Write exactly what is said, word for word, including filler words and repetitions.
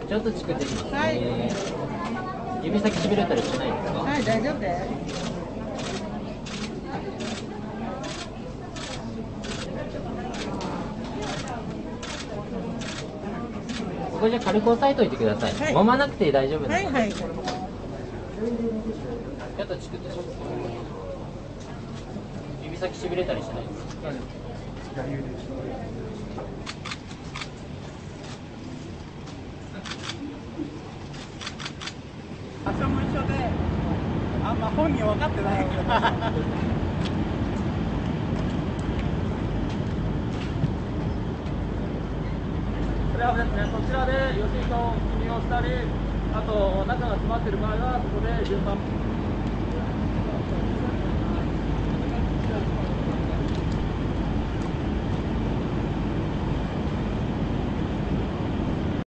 ちょっとチクってきますね。 はい。 指先しびれたりしないですか？ はい、大丈夫です。 ここじゃ軽く押さえといてください。 はい、 揉まなくて大丈夫です。 はいはい。 ちょっとチクってします。指先しびれたりしないですか？ 場所も一緒で、あんま本人分かってないから。それはですね、そちらで吉井と君をしたり、あと中が詰まっている場合は、そこで順番。